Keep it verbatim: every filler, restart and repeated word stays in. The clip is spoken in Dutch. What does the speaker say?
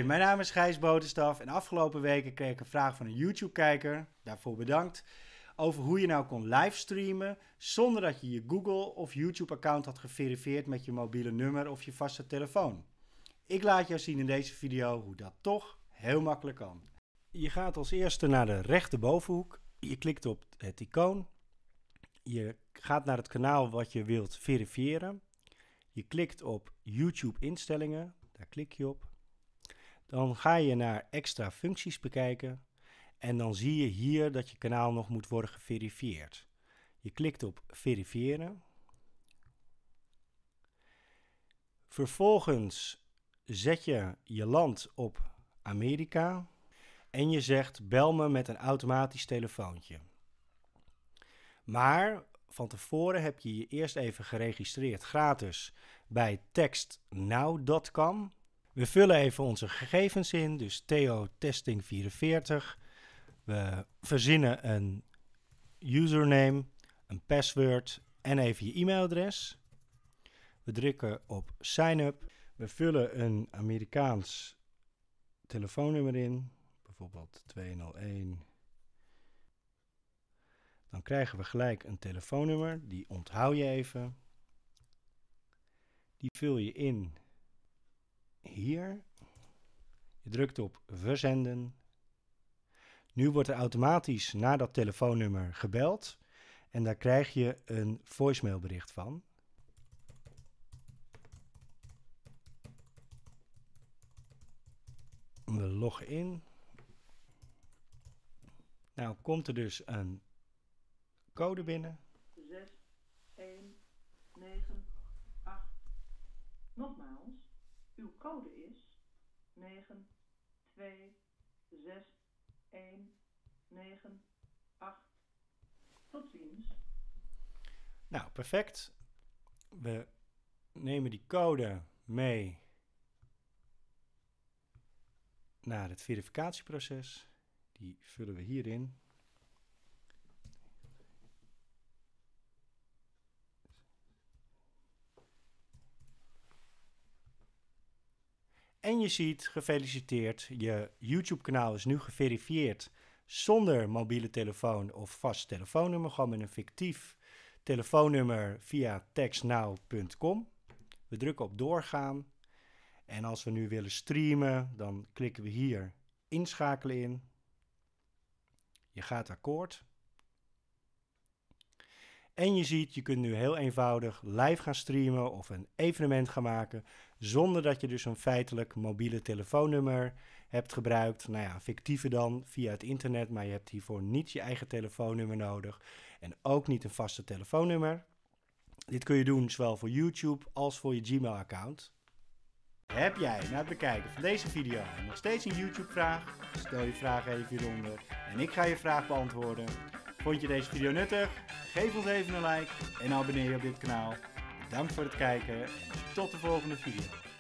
Mijn naam is Gijs Botenstaf en afgelopen weken kreeg ik een vraag van een YouTube-kijker, daarvoor bedankt, over hoe je nou kon livestreamen zonder dat je je Google of YouTube-account had geverifieerd met je mobiele nummer of je vaste telefoon. Ik laat jou zien in deze video hoe dat toch heel makkelijk kan. Je gaat als eerste naar de rechterbovenhoek, je klikt op het icoon, je gaat naar het kanaal wat je wilt verifiëren, je klikt op YouTube instellingen, daar klik je op. Dan ga je naar extra functies bekijken en dan zie je hier dat je kanaal nog moet worden geverifieerd. Je klikt op verifiëren. Vervolgens zet je je land op Amerika en je zegt bel me met een automatisch telefoontje. Maar van tevoren heb je je eerst even geregistreerd gratis bij text now punt com. We vullen even onze gegevens in, dus Theo Testing vierenveertig. We verzinnen een username, een password en even je e-mailadres. We drukken op sign up. We vullen een Amerikaans telefoonnummer in, bijvoorbeeld tweehonderdéén. Dan krijgen we gelijk een telefoonnummer, die onthoud je even. Die vul je in hier. Je drukt op verzenden. Nu wordt er automatisch naar dat telefoonnummer gebeld en daar krijg je een voicemailbericht van. We loggen in. Nou komt er dus een code binnen. zes een negen acht. Nogmaals, uw code is negen twee zes een negen acht. Tot ziens. Nou, perfect. We nemen die code mee naar het verificatieproces. Die vullen we hierin. En je ziet, gefeliciteerd, je YouTube-kanaal is nu geverifieerd zonder mobiele telefoon of vast telefoonnummer, gewoon met een fictief telefoonnummer via text now punt com. We drukken op doorgaan en als we nu willen streamen, dan klikken we hier inschakelen in. Je gaat akkoord. En je ziet, je kunt nu heel eenvoudig live gaan streamen of een evenement gaan maken, zonder dat je dus een feitelijk mobiele telefoonnummer hebt gebruikt. Nou ja, fictieve dan via het internet, maar je hebt hiervoor niet je eigen telefoonnummer nodig en ook niet een vaste telefoonnummer. Dit kun je doen zowel voor YouTube als voor je Gmail-account. Heb jij na het bekijken van deze video nog steeds een YouTube-vraag? Stel je vraag even hieronder en ik ga je vraag beantwoorden. Vond je deze video nuttig? Geef ons even een like en abonneer je op dit kanaal. Bedankt voor het kijken en tot de volgende video.